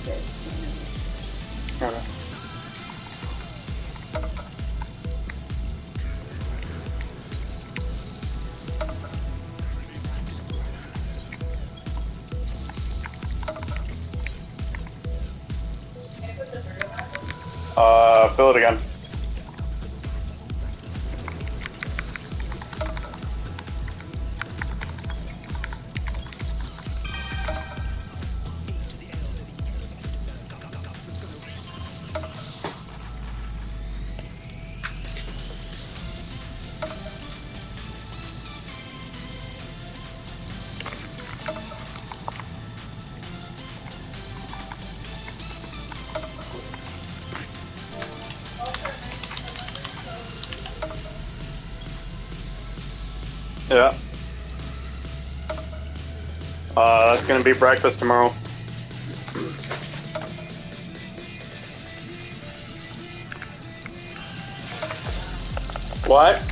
Okay. Fill it again. Yeah. That's gonna be breakfast tomorrow. What?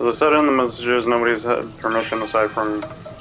As I said in the messages, nobody's had permission aside from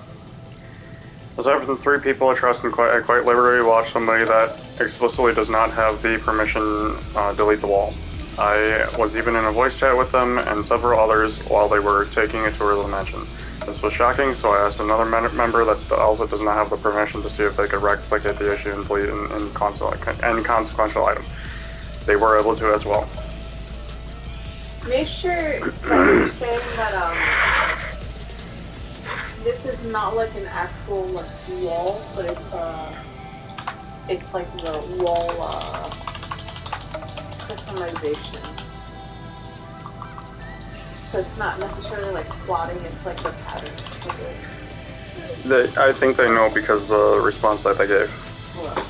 3 people I trust and quite liberty to watch somebody that explicitly does not have the permission delete the wall. I was even in a voice chat with them and several others while they were taking a tour of the mansion. This was shocking, so I asked another member that also does not have the permission to see if they could replicate the issue and delete an inconsequential item. They were able to as well. Make sure that you're saying that this is not like an actual like wall, but it's like the wall customization. So it's not necessarily like plotting, it's like the pattern of it. I think they know because the response that they gave. Well.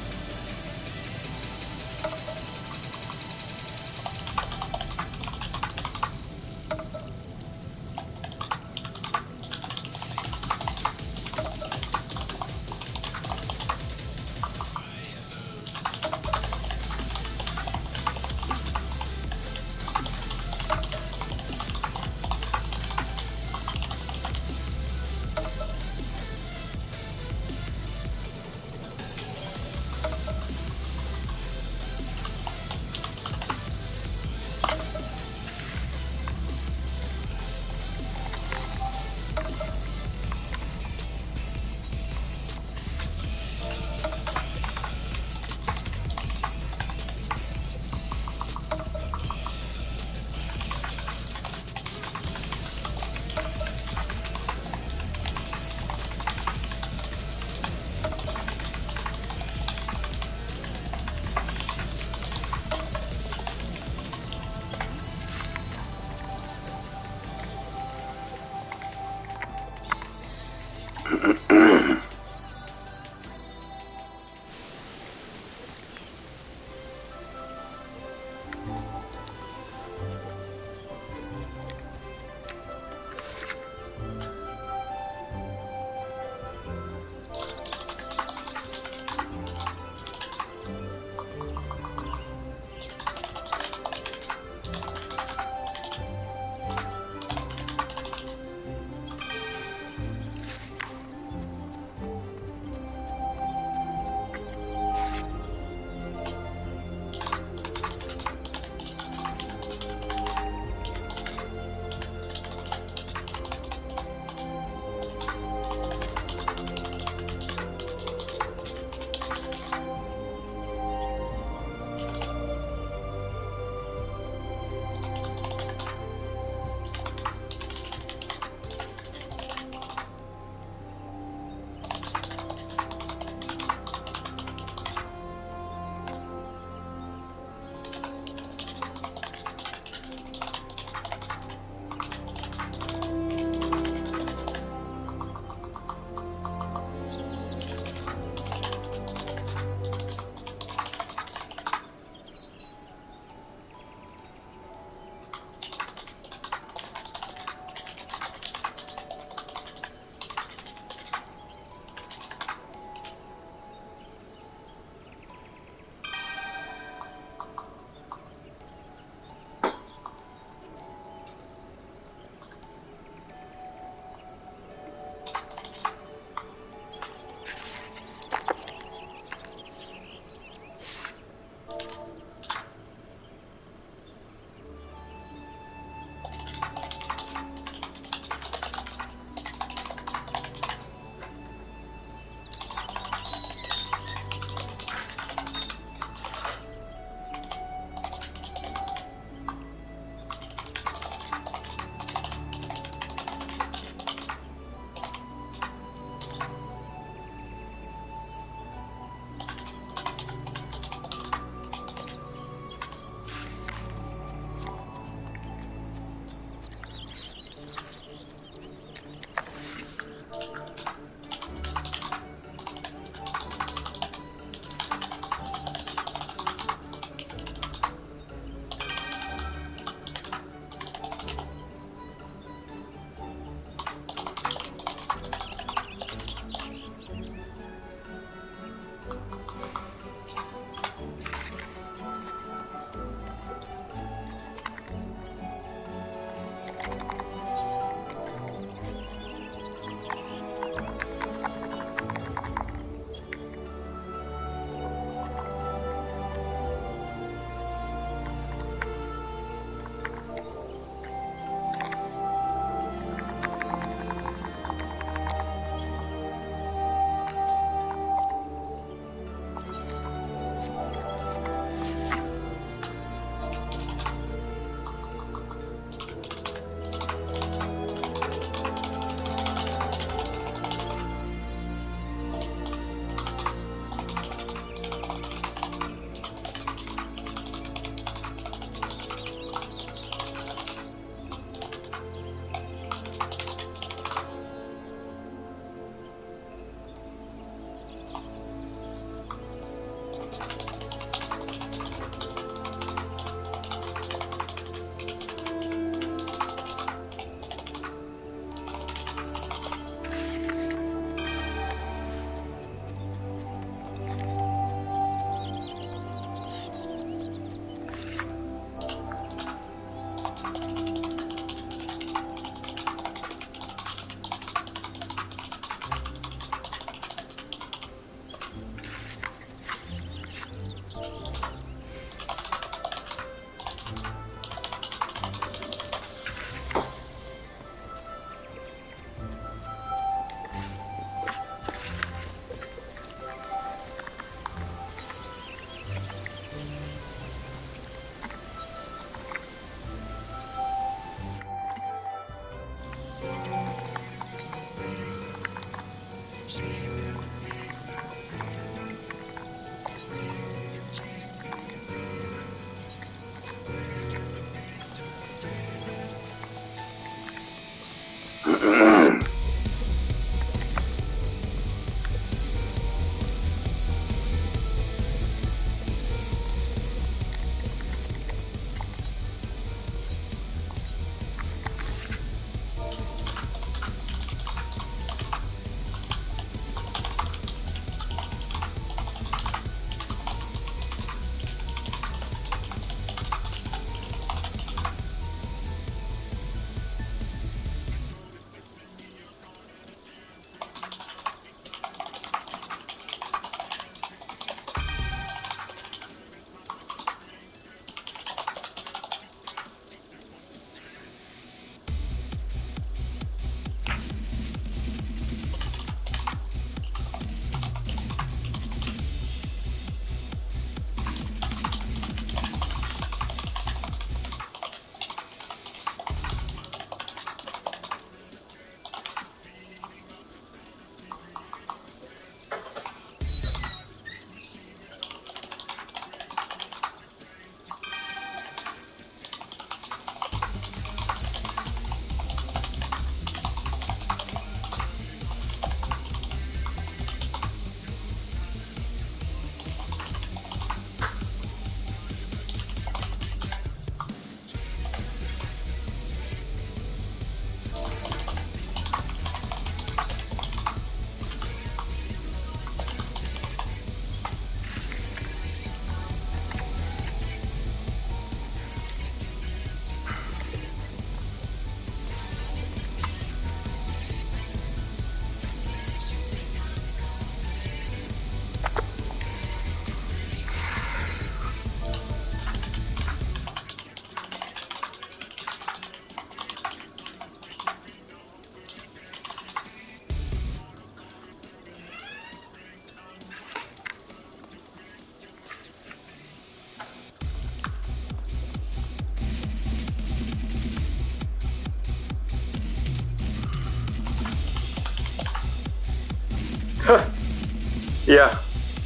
Yeah.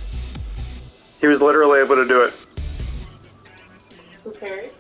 He was literally able to do it. Who parried?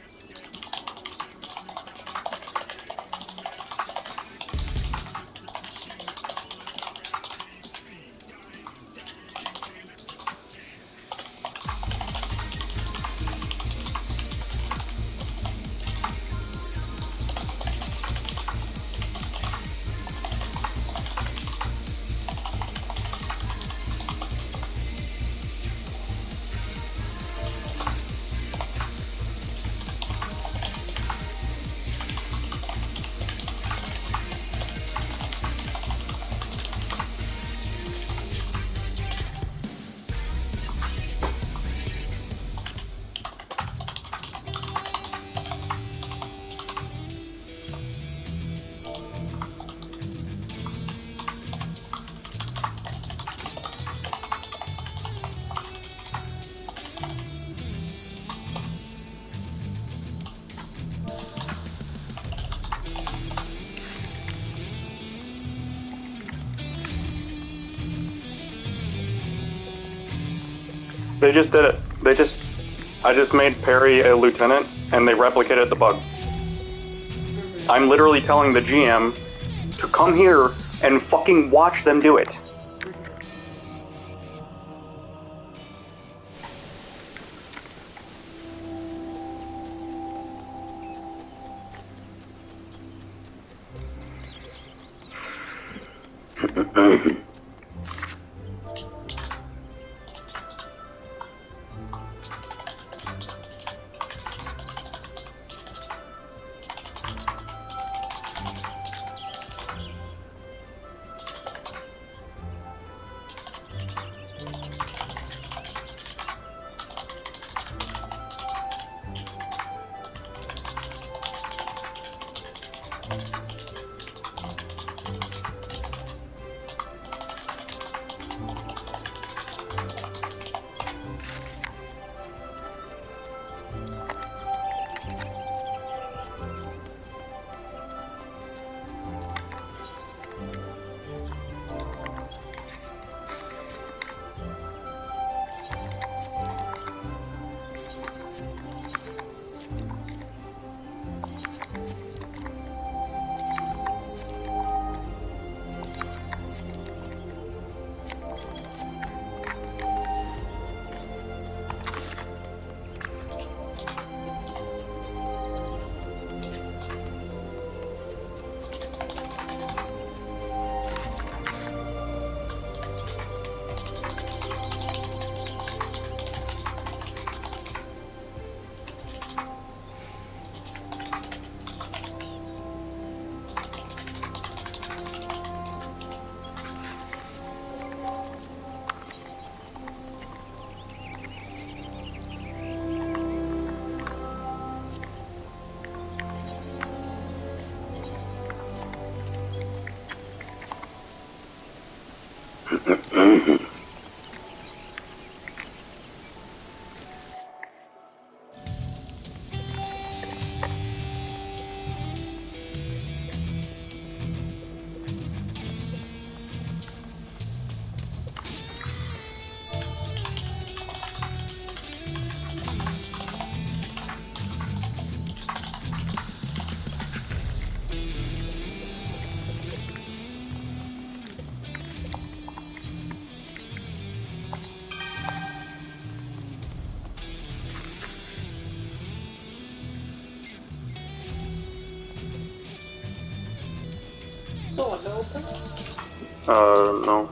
They just did it. I just made Perry a lieutenant, and they replicated the bug. I'm literally telling the GM to come here and fucking watch them do it. So window open? No.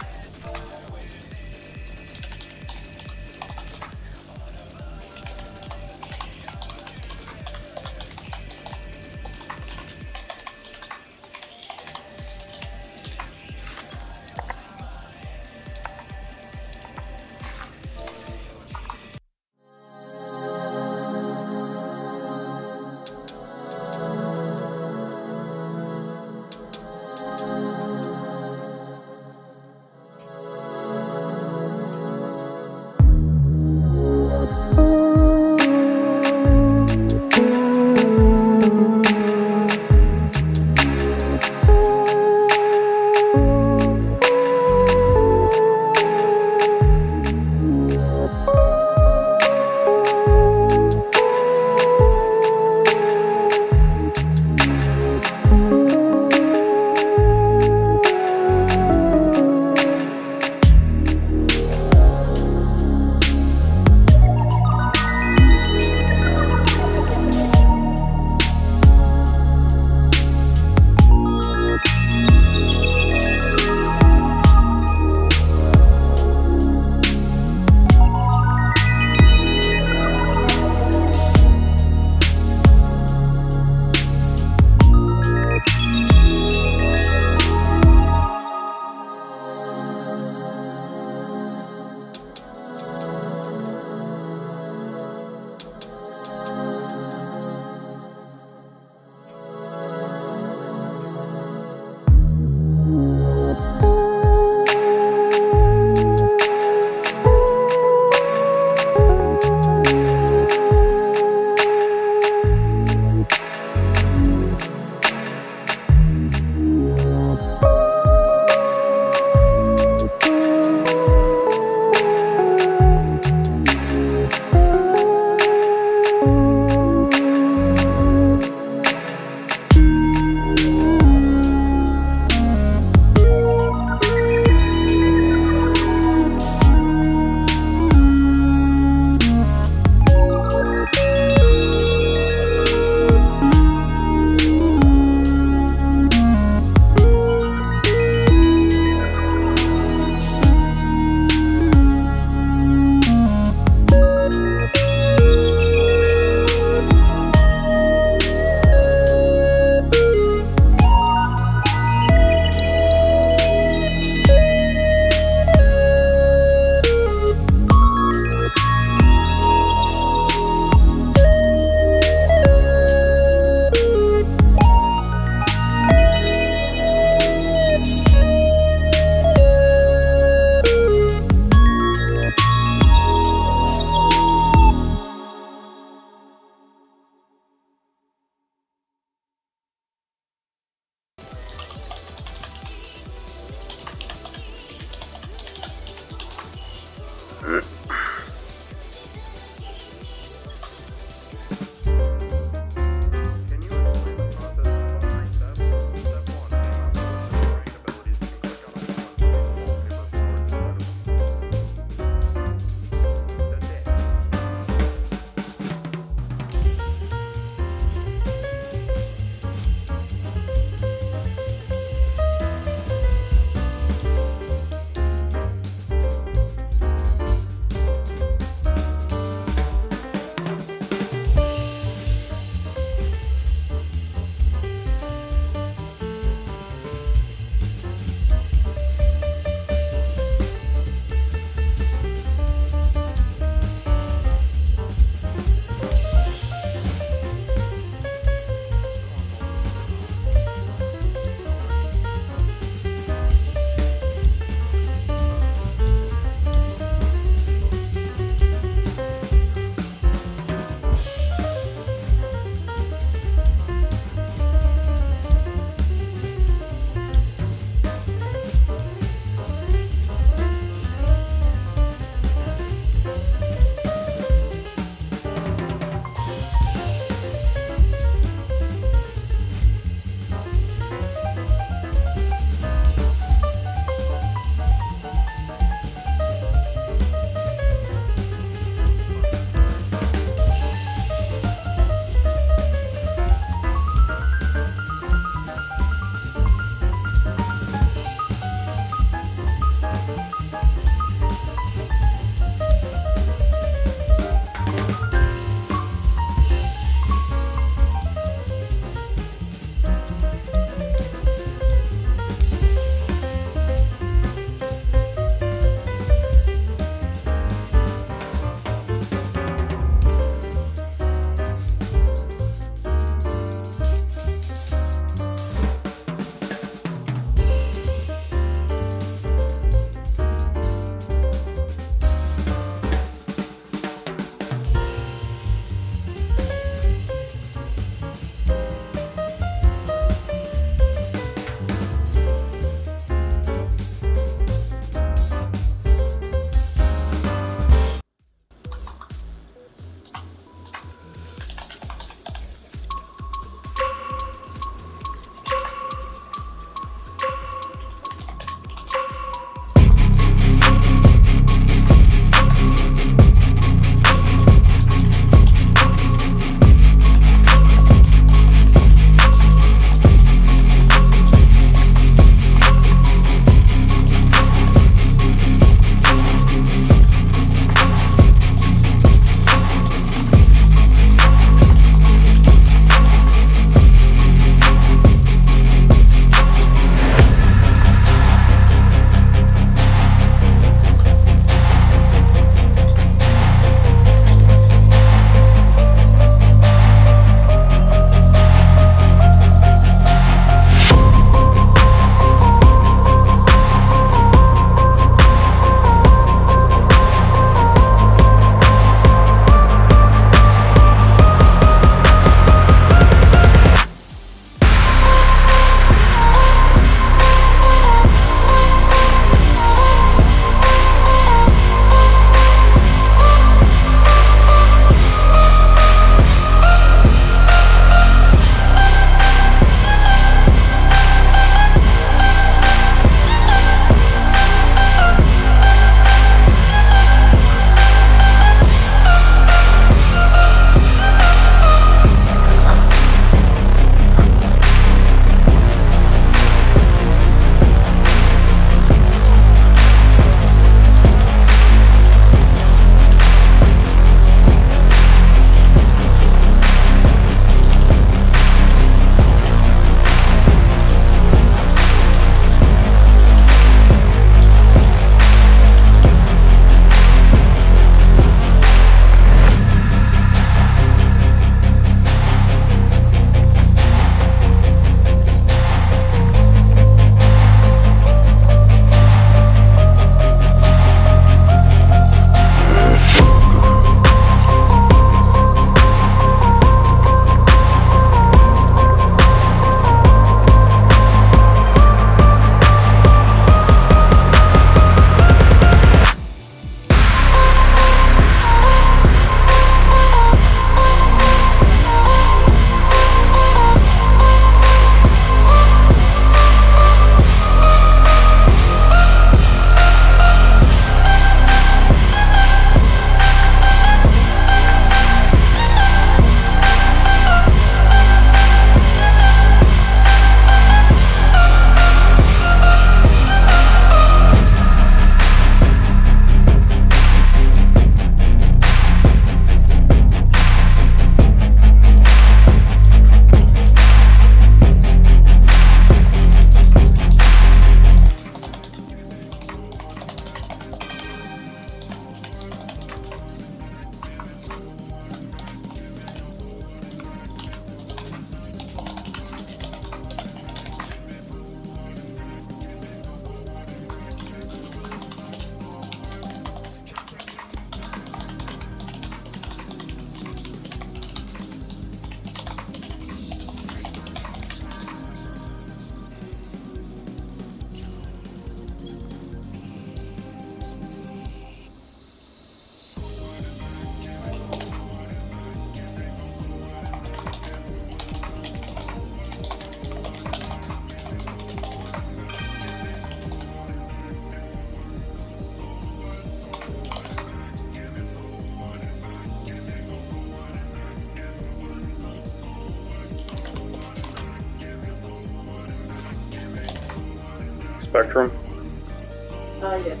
Spectrum? Yes.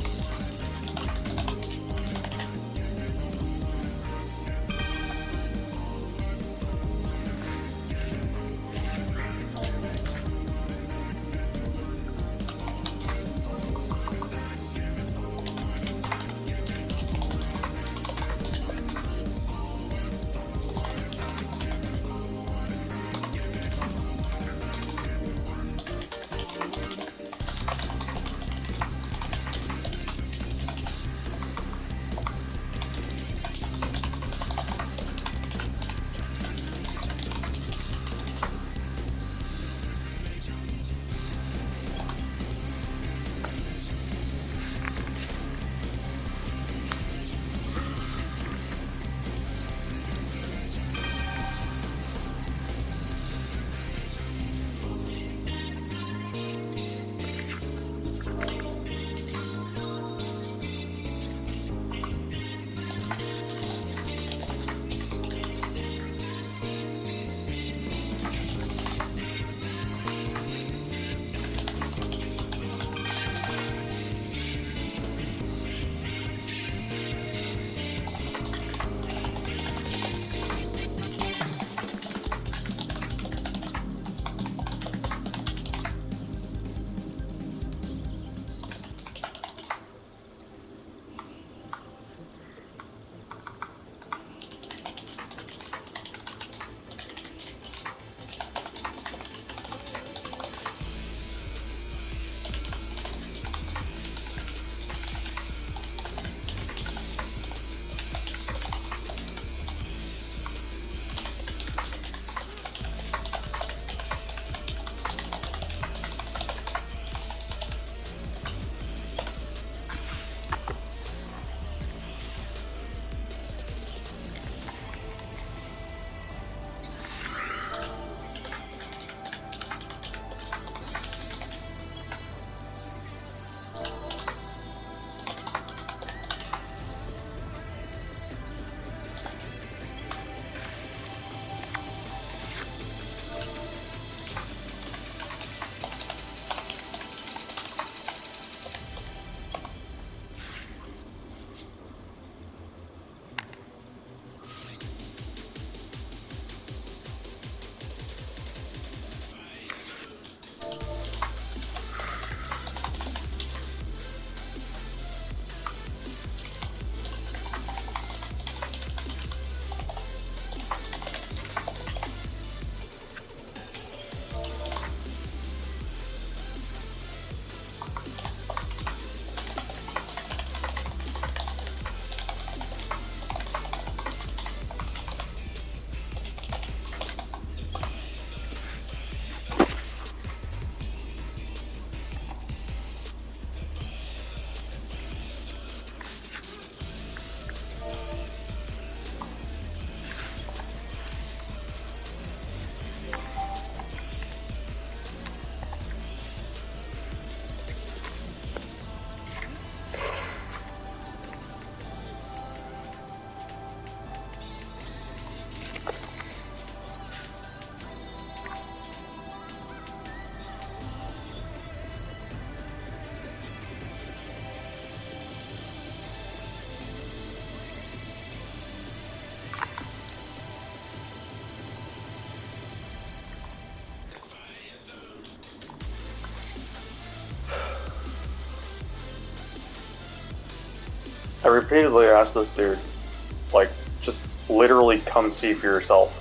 I repeatedly asked this dude, like, just literally come see for yourself.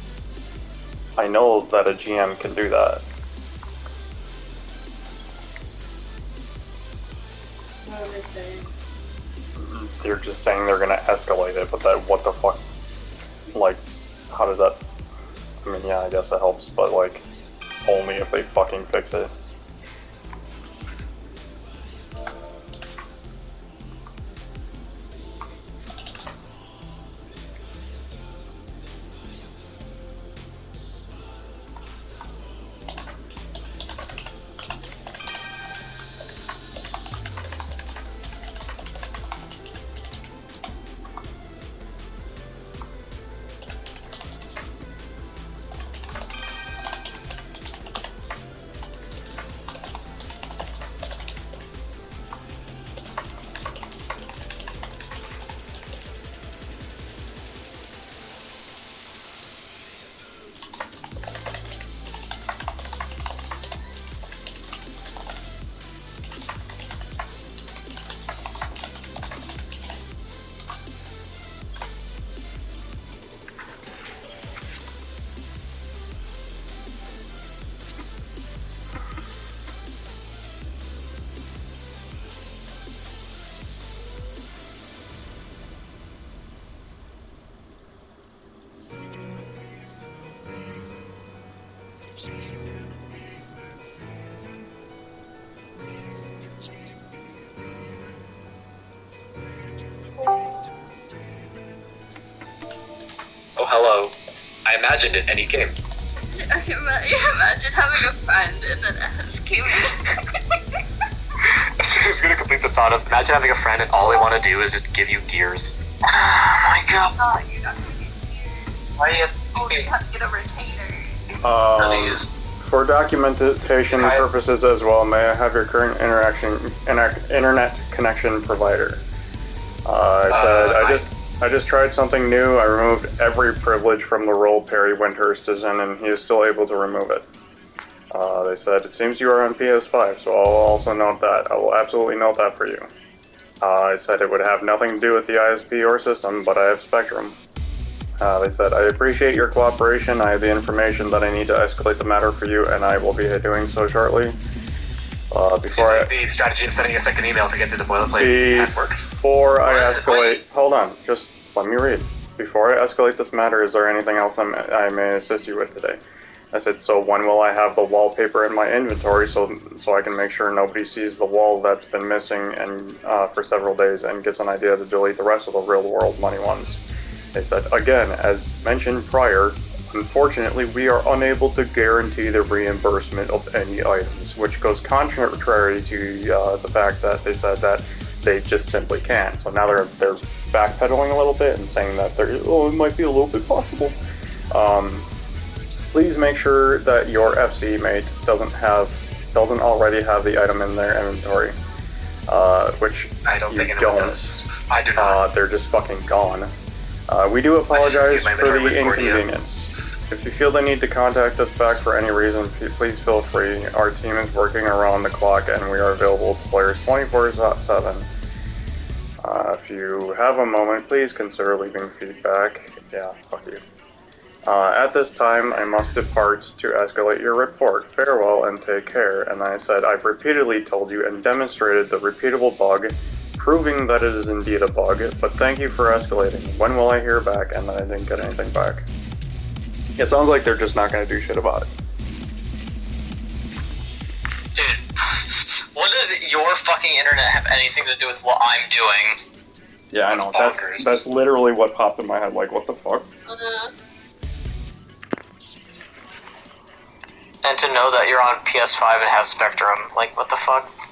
I know that a GM can do that. What are they saying? They're just saying they're gonna escalate it, but that, what the fuck? Like, how does that... I mean, yeah, I guess it helps, but like, only if they fucking fix it. Oh, hello. I imagined it, and he came. Imagine having a friend and then asking me. I was gonna complete the thought of, imagine having a friend and all they want to do is just give you gears. Oh my god. Oh, you're not gonna get gears. Why you have to get a retainer. For documentation purposes as well, may I have your current internet connection provider? I just tried something new. I removed every privilege from the role Perry Windhurst is in, and he is still able to remove it. They said, it seems you are on PS5, so I'll also note that. I will absolutely note that for you. I said it would have nothing to do with the ISP or system, but I have Spectrum. They said, I appreciate your cooperation. I have the information that I need to escalate the matter for you, and I will be doing so shortly. The strategy of sending a second email to get through the boilerplate network. Before I escalate, hold on, just let me read. Before I escalate this matter, is there anything else I may assist you with today? I said, so when will I have the wallpaper in my inventory so I can make sure nobody sees the wall that's been missing and for several days and gets an idea to delete the rest of the real world money ones? They said, again, as mentioned prior, unfortunately we are unable to guarantee the reimbursement of any items, which goes contrary to the fact that they said that they just simply can't. So now they're backpedaling a little bit and saying that it might be a little bit possible. Please make sure that your FC mate doesn't already have the item in their inventory, which I don't think anyone does. I do not. They're just fucking gone. We do apologize for the inconvenience. If you feel the need to contact us back for any reason, please feel free. Our team is working around the clock and we are available to players 24/7. If you have a moment, please consider leaving feedback. Yeah, fuck you. At this time, I must depart to escalate your report. Farewell and take care. And I said, I've repeatedly told you and demonstrated the repeatable bug, proving that it is indeed a bug, but thank you for escalating. When will I hear back? And I didn't get anything back. It sounds like they're just not going to do shit about it. Dude, what does your fucking internet have anything to do with what I'm doing? Yeah, I know. That's literally what popped in my head. Like, what the fuck? And to know that you're on PS5 and have Spectrum, like, what the fuck?